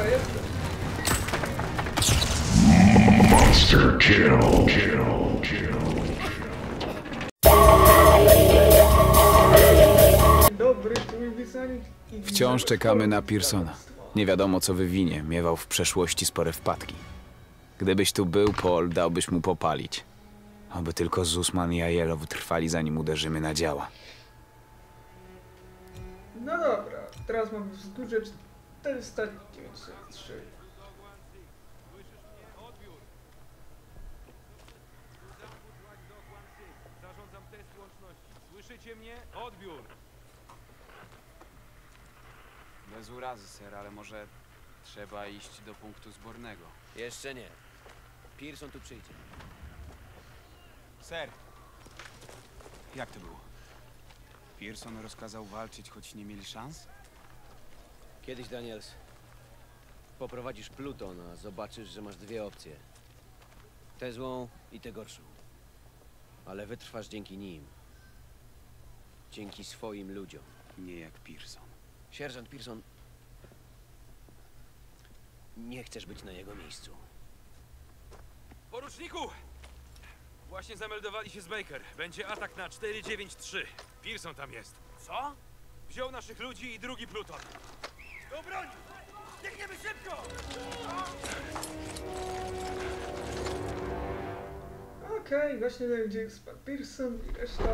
Dobra, jestem. Monster kill. Dobry, tu mi wysłanie. Wciąż czekamy na Pearsona. Nie wiadomo, co wywinie. Miewał w przeszłości spore wpadki. Gdybyś tu był, Paul, dałbyś mu popalić. Oby tylko Zussman i Aiello wytrwali, zanim uderzymy na działa. No dobra, teraz mamy wzgórze 493. Zarządzam test łączności. Słyszycie mnie? Odbiór! Bez urazy, ser, ale może trzeba iść do punktu zbornego. Jeszcze nie. Pearson tu przyjdzie. Ser! Jak to było? Pearson rozkazał walczyć, choć nie mieli szans? Kiedyś, Daniels, poprowadzisz Pluton, a zobaczysz, że masz dwie opcje. Tę złą i tę gorszą. Ale wytrwasz dzięki nim. Dzięki swoim ludziom. Nie jak Pearson. Sierżant Pearson... Nie chcesz być na jego miejscu. Poruczniku! Właśnie zameldowali się z Baker. Będzie atak na 493. Pearson tam jest. Co? Wziął naszych ludzi i drugi Pluton. Do broni! Biegniemy szybko! Okej, właśnie wiem, gdzie jest pan Pearson i reszta.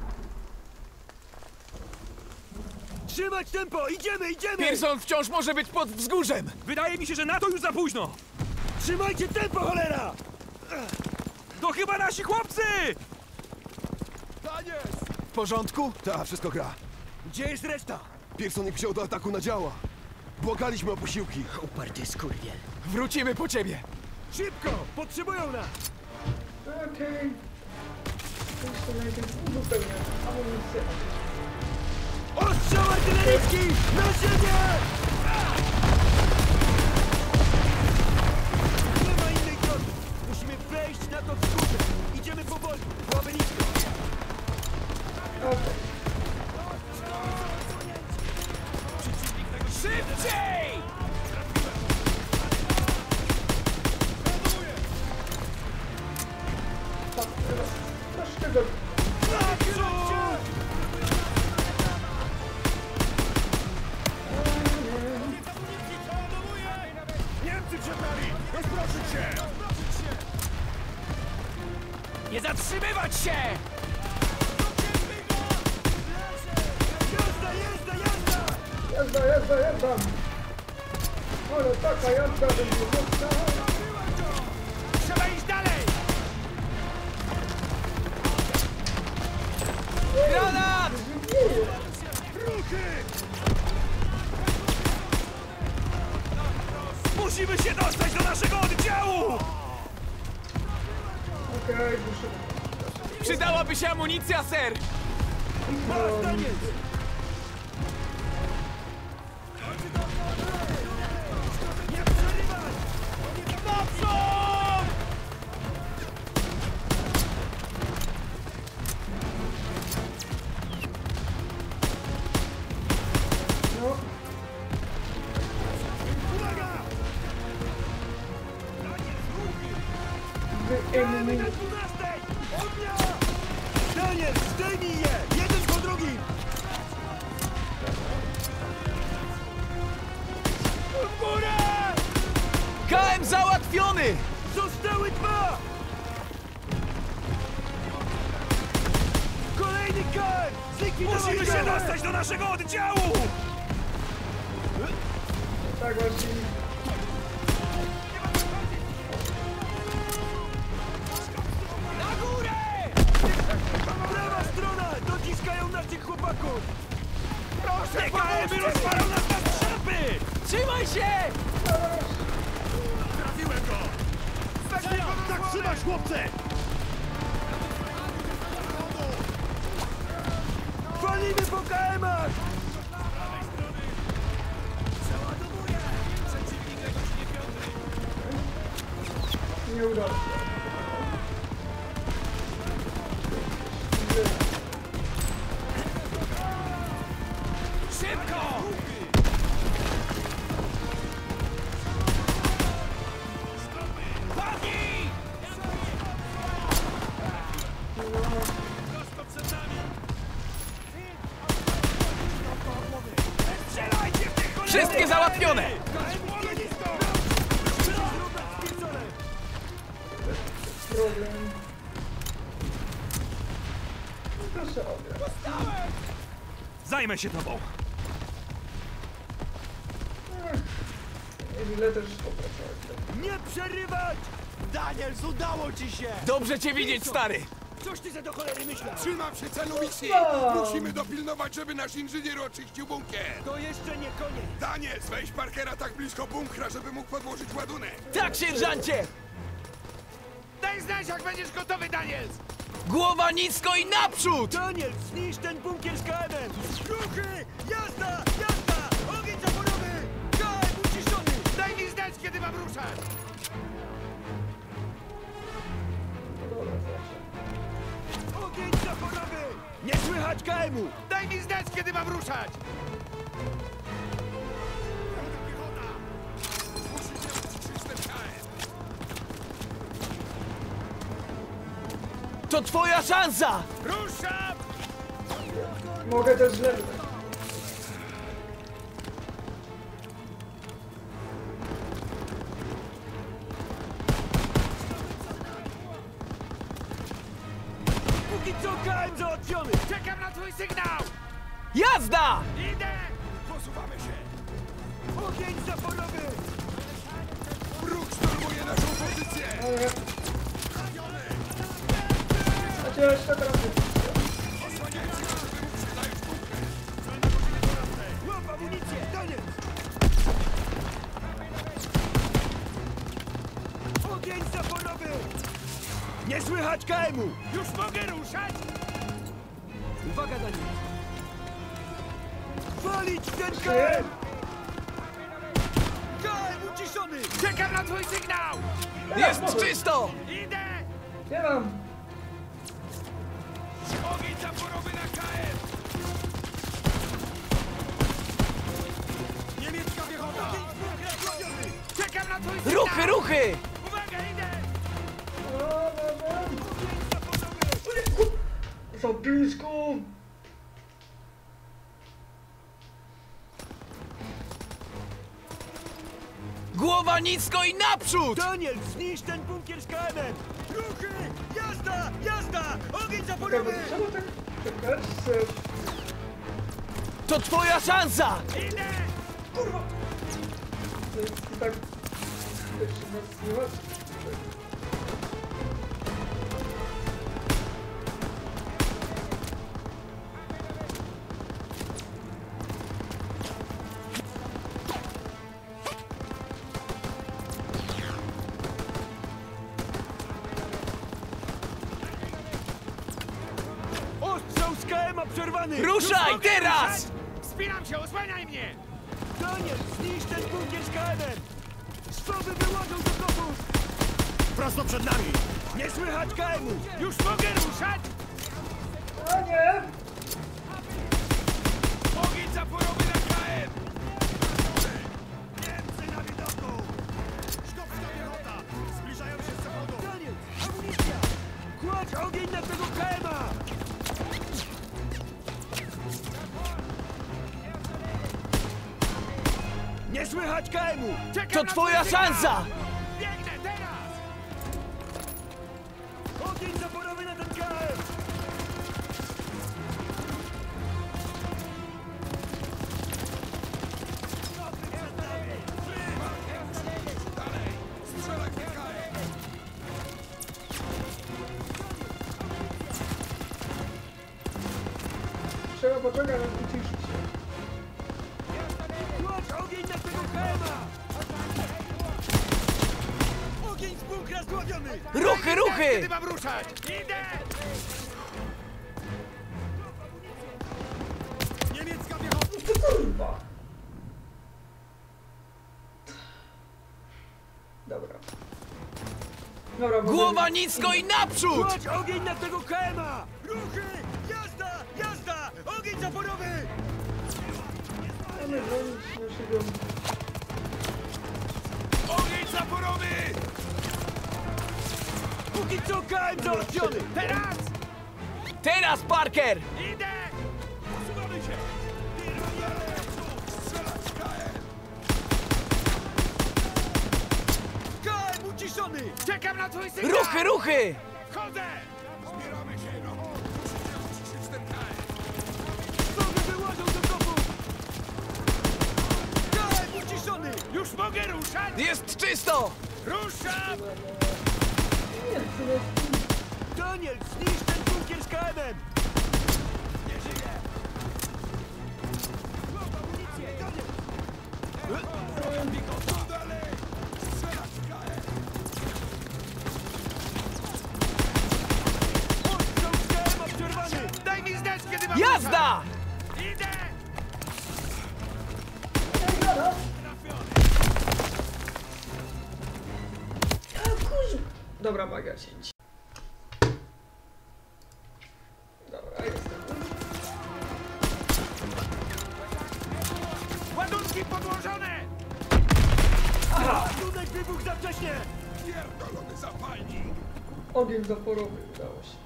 Trzymać tempo! Idziemy! Pearson wciąż może być pod wzgórzem! Wydaje mi się, że na to już za późno! Trzymajcie tempo, cholera! To chyba nasi chłopcy! W porządku? Tak, wszystko gra. Gdzie jest reszta? Pearson ich wziął do ataku na działa. Błagaliśmy o posiłki. Uparty skurwiel. Wrócimy po ciebie! Szybko! Potrzebują nas! Okej. Muszę najpierw uzupełniać amunicję. Ostrzał artyleryjski! Na ziemię! Nie ma innej drogi! Musimy wejść na to wzgórze! Idziemy powoli! Głowy nisko! Okej. Szybciej! Tak, teraz troszkę go... Niemcy przed nami! Rozproszyć się! Nie zatrzymywać się! Jazda! Ale taka jazda będzie mocna. Trzeba iść dalej! Granat! Ruchy! Musimy się dostać do naszego oddziału! Okej, muszę... Przydałaby się amunicja, ser! Masz, Daniel! Nie przerywać! Naprzód! No, Uwaga! wyejmij. Na 12! Ognia! Daniel, zdejmij je! Jeden po drugim! W górę! KM załatwiony! Zostały dwa! Kolejny KM! Zlikwidowali Musimy się działa! dostać do naszego oddziału! Tak właśnie. Na górę! Prawa strona! Dociskają naszych chłopaków! Proszę, TKM-y rozwalą nas na strzępy! Trzymaj się! Trafiłem go! Tak trzymać, chłopcze! Walimy po KM-ach! Nie udało się. Szybko! Zajmę się tobą. Ile też popracować. Nie przerywać! Daniels, udało ci się! Dobrze cię widzieć, stary! Coś ty za do cholery myślał? Trzymam się celu misji! Musimy dopilnować, żeby nasz inżynier oczyścił bunkier! To jeszcze nie koniec! Daniel, weź Parkera tak blisko bunkra, żeby mógł podłożyć ładunek! Tak, sierżancie! Daj znać, jak będziesz gotowy, Daniels! Głowa nisko i naprzód! Daniel, zniszcz ten bunkier z KM-em! Ruchy! Jazda! Jazda! Ogień zaporowy! KM uciszony! Daj mi znać, kiedy mam ruszać! Ogień zaporowy! Nie słychać KM-u! Daj mi znać, kiedy mam ruszać! Piechota! Musicie uciszyć ten KM! To twoja szansa! Ruszam! Mogę też źle wydać. Póki co KM załatwiony! Czekam na twój sygnał! Jazda! Idę! Posuwamy się! Ogień zaporowy! Wróg szturmuje naszą pozycję! Ale... A cię jeszcze teraz Osłaniajcie go, żeby mógł się zająć bunkrem! Łap amunicję! Daniel! Ogień zaporowy! Nie słychać KM-u! Już mogę ruszać? Uwaga, Daniel! Walić ten KM! KM uciszony! Czekam na twój sygnał! Jest czysto! Idę! nie mam. Ogień zaporowy na KM! Niemiecka piechota! Czekam na twój sygnał! Ruchy, ruchy! Uwaga, idę! Za blisko. Głowa nisko i naprzód! Daniel, zniszcz ten bunkier z KM-em! Ruchy! Jazda! Jazda! Ogień zaporowy! Czemu tak czekać? Chcesz? To twoja szansa! Idę! Kurwa! To jest tak... Jeszcze nas nie ma. Ostrzał z KM-a przerwany! Ruszaj, Już mogę teraz! ruszać? Wspinam się, osłaniaj mnie! Daniel, zniszcz ten bunkier z KM-em! Szwoby wyłożą do bloków! Prosto przed nami! Nie słychać KM-u! Już mogę ruszać? A nie! Ogień zaporowy na KM! Niemcy na widoku! Szkopska piechota! Zbliżają się z zachodu! Daniel, amunicja! Kładź ogień na tego KM-a! Nie słychać KM-u! Czekam To na twoja twój sygnał! szansa! Biegnę teraz! Ogień zaporowy na ten KM! Dalej! Strzelaj w KM! Trzeba poczekać, aż uciszyć się. Kładź ogień na tego KM-a! Ogień z bunkra zdławiony! Ruchy, ruchy! Kiedy mam ruszać? Idę! Niemiecka piechota! Kurwa! Dobra. Dobra, bo... Głowa nisko i naprzód! Kładź ogień na tego KM-a! Ruchy! Jazda! Jazda! Ogień zaporowy! Mamy bronić naszego... Ogień zaporowy! Póki co KM załatwiony! Teraz! Teraz, Parker! Idę! Posuwamy się! Strzelać w KM! KM uciszony! Czekam na twój sygnał! Ruchy, ruchy! Wchodzę! Zbieramy się, no! Musicie uciszyć ten KM! Szwoby wyłożą wyłożą do kopu! KM uciszony! Już mogę ruszać? Jest czysto! Ruszam! Nie, to jest... Daniel, zniszcz ten bunkier z KM-em! Nie żyje! Łap amunicję, Daniel! Dalej! Strzelać w KM! Ostrzał z KM obserwowany! Daj mi znać, kiedy mam... Jazda! Idę! Dobra, maga cięć. Dobra, jestem. Ładunki podłożone! Ładunek wybuchł za wcześnie! Pierdolony zapalnik! Ogień zaporowy udało się.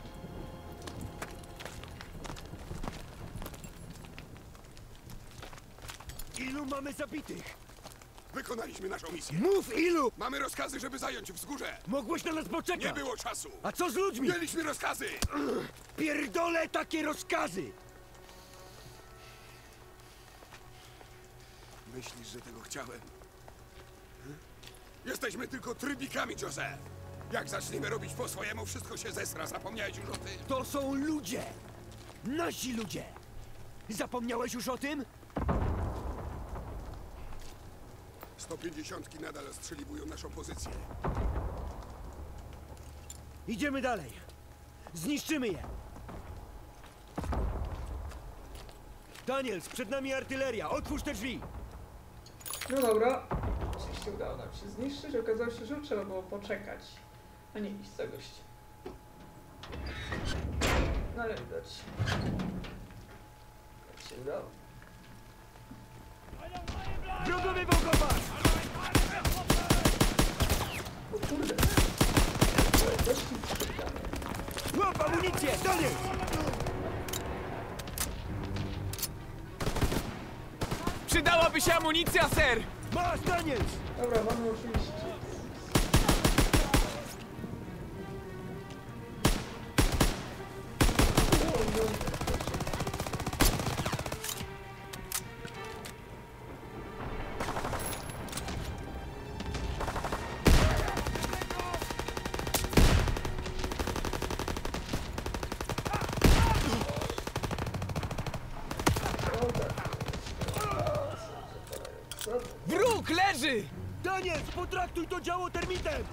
Ilu mamy zabitych? Wykonaliśmy naszą misję. Mów ilu! Mamy rozkazy, żeby zająć wzgórze. Mogłeś na nas poczekać! Nie było czasu. A co z ludźmi? Mieliśmy rozkazy. Pierdolę takie rozkazy! Myślisz, że tego chciałem? Jesteśmy tylko trybikami, Jose. Jak zaczniemy robić po swojemu, wszystko się zesra. Zapomniałeś już o tym? To są ludzie! Nasi ludzie! Zapomniałeś już o tym? 150 nadal ostrzeliwują naszą pozycję. Idziemy dalej. Zniszczymy je. Daniels, przed nami artyleria. Otwórz te drzwi. No dobra. Oczywiście udało nam się zniszczyć. Okazało się, że trzeba było poczekać, a nie iść za gościem. No ale widać. Jak się udało. Wrogowie wąkopać! O kurde. Gości strzegamy. Łap amunicję! Daniels! Przydałaby się amunicja, ser! Masz, Daniels! Dobra, mamy oczywiście. Wróg leży! Daniels, potraktuj to działo termitem!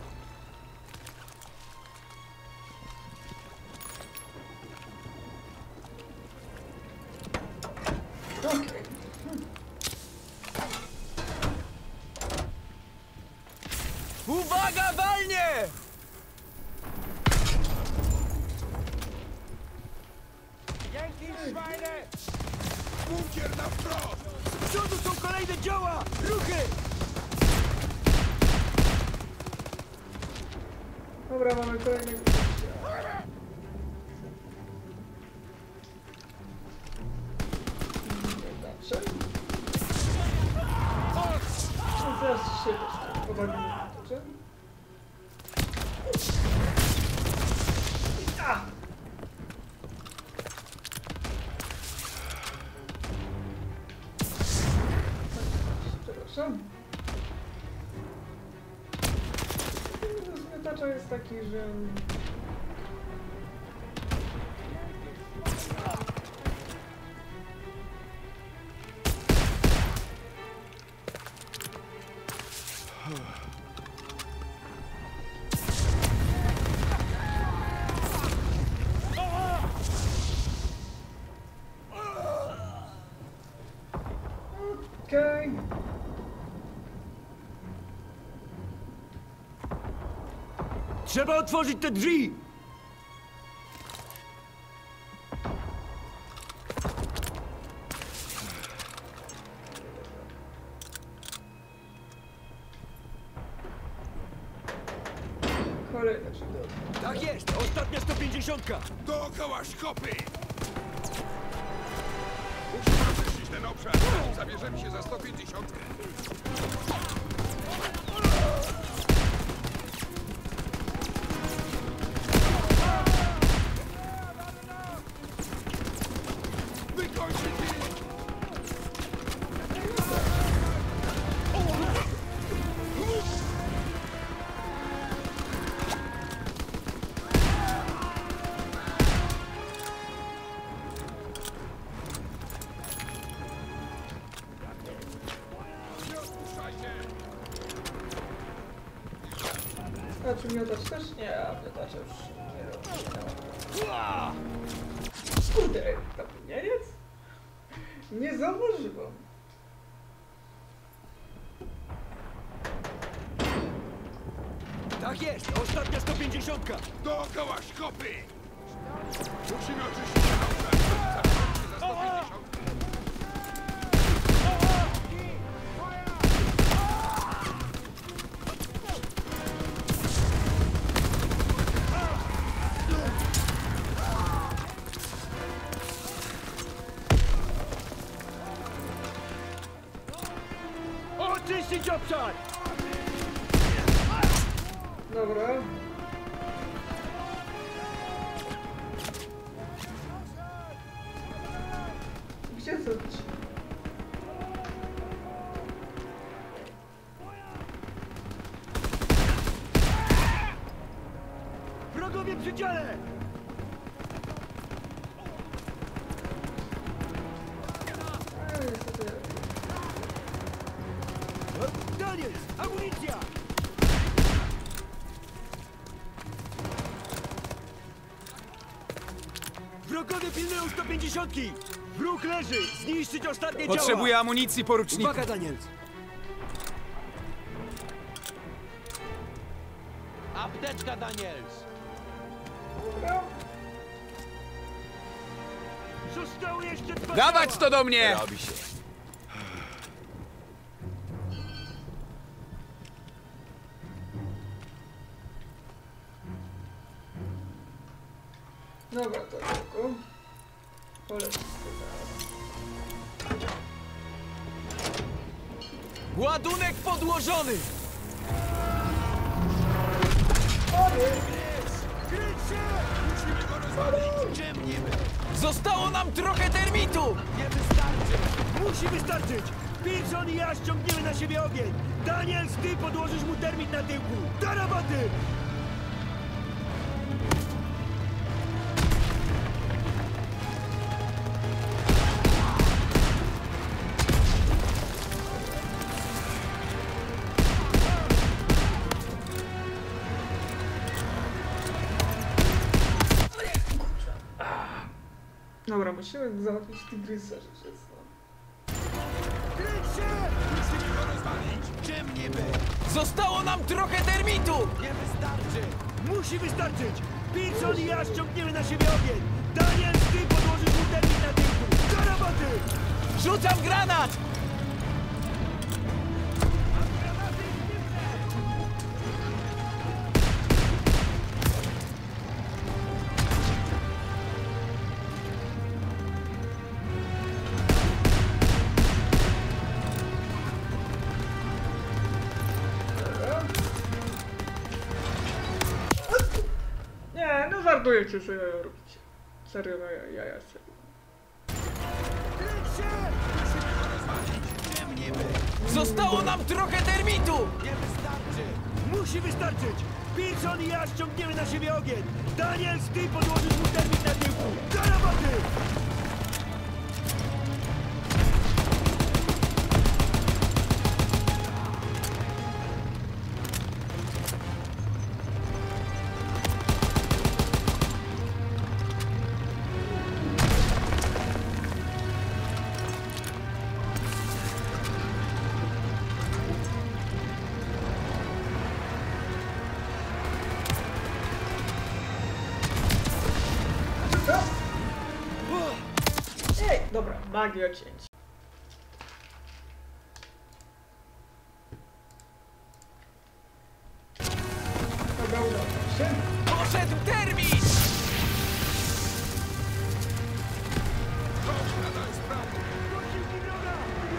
Okej. Uwaga, walnie! Bunkier na wprost! Z przodu są kolejne działa! Ruchy! Dobra, mamy kolejnego gościa. Dobrze. No teraz się też pobawimy. Dobrze? A! Przepraszam. Zmiotacza jest taki, że... Okej. Trzeba otworzyć te drzwi! Kolejne drzwi. Tak jest! Ostatnia 150! Dookoła szkopy! Musimy oczyścić ten obszar, zanim zabierzemy się za 150. Wykończyć ich! Znaczy miotacz też nie, a miotacza już nie ma. Kurde, zapomnieniec? Nie zauważyłam. Tak jest! Ostatnia 150! Dookoła szkopy! Musimy oczyścić auta! Za 150! Oczyścić obszar! Dobra. Gdzie to być? Wrogowie przy dziale! Niestety. Daniel! Amunicja! Wrogowie pilnują 150! Wróg leży! Zniszczyć ostatnie działa! Potrzebuję amunicji, poruczniku. Uwaga, Daniels! Apteczka, Daniels! Dobra. Zostało jeszcze 2 Dawać to do mnie! Robi się. Dobra, to tylko. Polecę. Ładunek podłożony! Kryć się! Musimy go rozwalić! Czym niby? Zostało nam trochę termitu! Nie wystarczy! Musi wystarczyć! Pearson i ja ściągniemy na siebie ogień! Daniels, ty podłożysz mu termit na tyłku! Do roboty! Dobra, musimy załatwić tygrysa, rzecz jasna. Kryć się! Musimy go rozwalić! Czym niby? Zostało nam trochę termitu! Nie wystarczy! Musi wystarczyć! Pearson i ja ściągniemy na siebie ogień! Daniels, ty podłożysz mu termit na tyłku! Do roboty! Rzucam granat! Nie, no żartujecie, że jaja robicie. Serio, no jaja się. Kryć się! Musimy go rozwalić! Czym niby? Zostało nam trochę termitu! Nie wystarczy! Musi wystarczyć! Pearson i ja ściągniemy na siebie ogień! Daniels, ty podłożysz mu termit na tyłku! Do roboty! Ej, dobra, magia cięć. Dobra, udało się. Poszedł termit! Chodź, nadal sprawę! Gościki droga!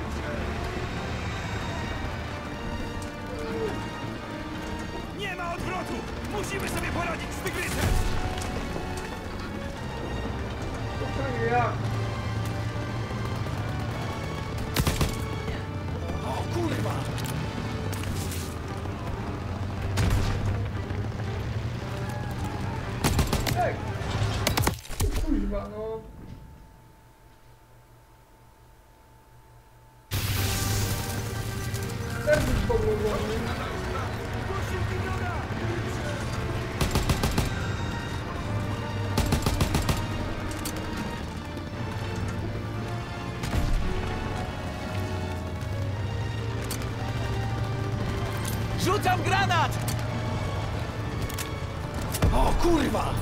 Nie ma odwrotu! Musimy sobie poradzić z tygrysem! Pytanie jak? O kurwa! Ej! Kurwa, no. Serwis podłożony. Gościki droga! Rzucam granat! O kurwa!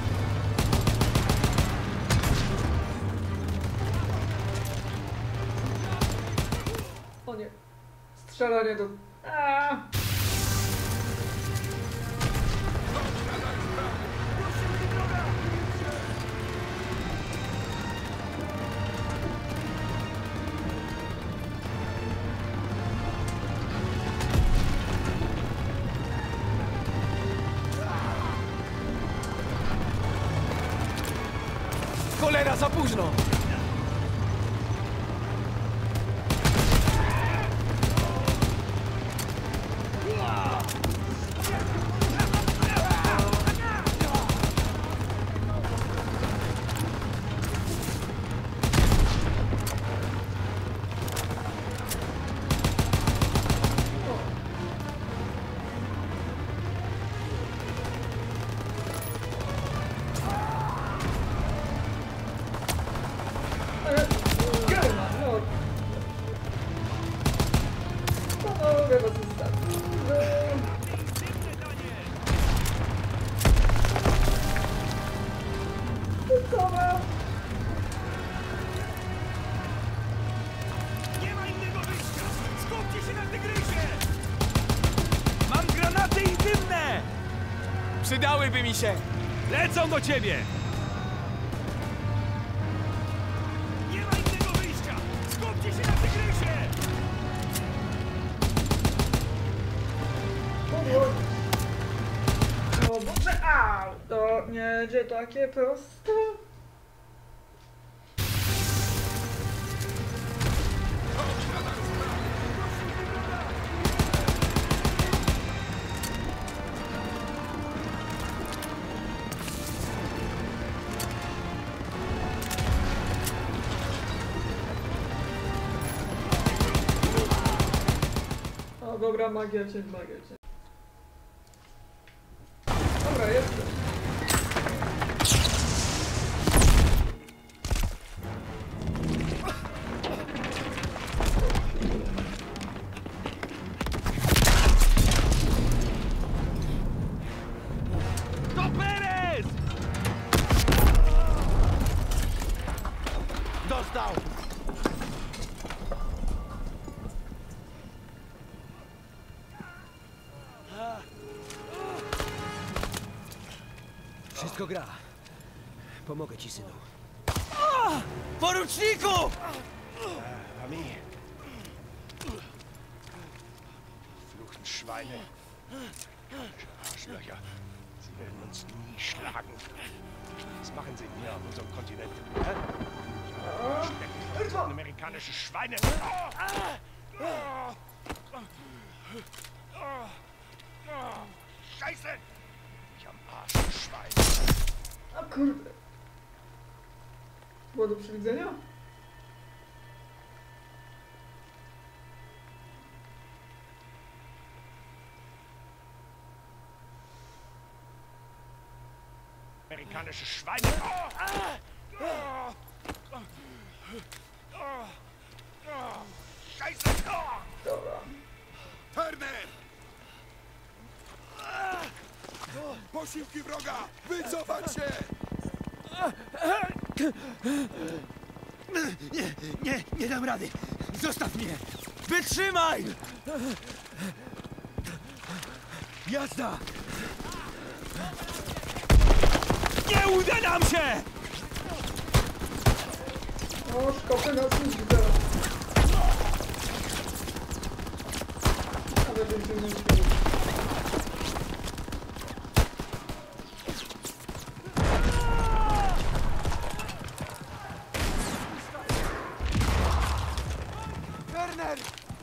O nie. Strzelanie do... Aaaa! Cholera, za późno! German, no. Panowie was zostawić. Gotowe. Nie ma innego wyjścia! Skupcie się na tygrysie! Mam granaty i dymne! Przydałyby mi się! Lecą do ciebie! Nie ma innego wyjścia! Skupcie się na tygrysie! O Boże, au! To nie będzie takie proste. O, dobra, magia cię, magia cię. Dobra, jestem. To Perez! Dostał! Wszystko gra. Pomogę ci, synu. Poruczniku! Ami. Fluchen Schweine. Arschlöcher. Sie werden uns nie schlagen. Was machen sie hier auf unserem Kontinent? Hä? Ja, amerikanische Schweine. Scheiße! Ich am Arsch, Schwein. A kurde. Było do przewidzenia? Amerikanische Schweine. Scheiße! Dobra. Turner! Posiłki wroga! Wycofać się! Nie dam rady! Zostaw mnie! Wytrzymaj! Jazda! Nie uda nam się! O, szkopy na służbę. Ale będziemy musieli. Werner!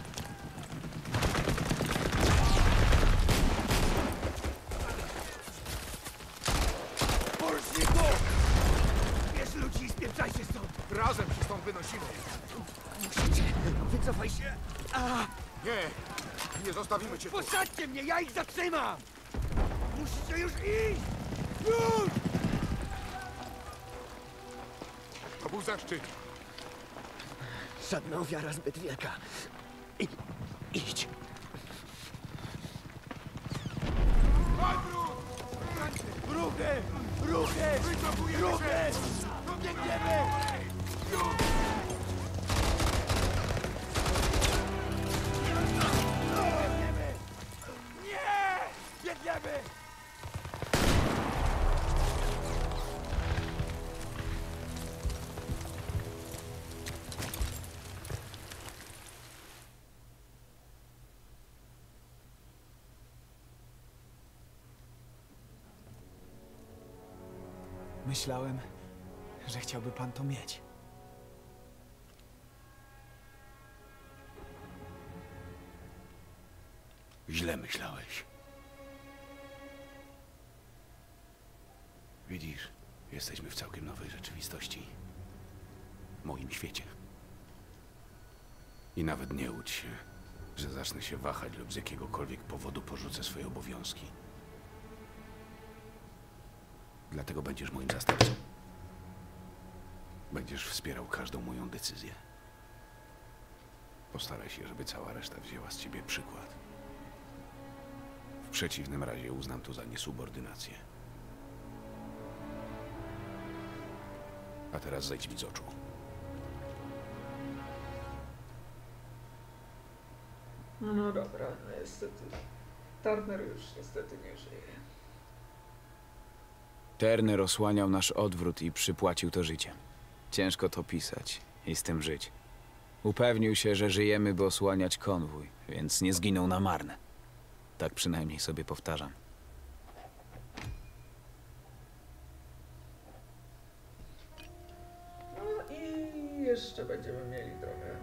Poruczniku! Bierz ludzi i spieprzajcie stąd! Razem się stąd wynosimy. Musicie! Wycofaj się! Nie, nie zostawimy cię tu. Posadźcie mnie, ja ich zatrzymam! Musicie już iść! Już! To był zaszczyt. Żadna ofiara zbyt wielka. Idź. Ruchy! No biegniemy! Biegniemy! Nie! Biegniemy! Myślałem, że chciałby pan to mieć. Źle myślałeś. Widzisz, jesteśmy w całkiem nowej rzeczywistości. Moim świecie. I nawet nie łudź się, że zacznę się wahać lub z jakiegokolwiek powodu porzucę swoje obowiązki. Dlatego będziesz moim zastępcą. Będziesz wspierał każdą moją decyzję. Postaraj się, żeby cała reszta wzięła z ciebie przykład. W przeciwnym razie uznam to za niesubordynację. A teraz zejdź mi z oczu. No dobra, no niestety. Turner już niestety nie żyje. Turner osłaniał nasz odwrót i przypłacił to życiem. Ciężko to pisać i z tym żyć. Upewnił się, że żyjemy, by osłaniać konwój, więc nie zginął na marne. Tak przynajmniej sobie powtarzam. No i jeszcze będziemy mieli trochę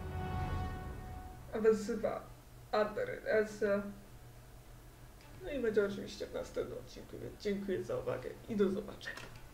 ofensywa Adrenesa. No i będzie oczywiście w następnym odcinku, więc dziękuję za uwagę i do zobaczenia.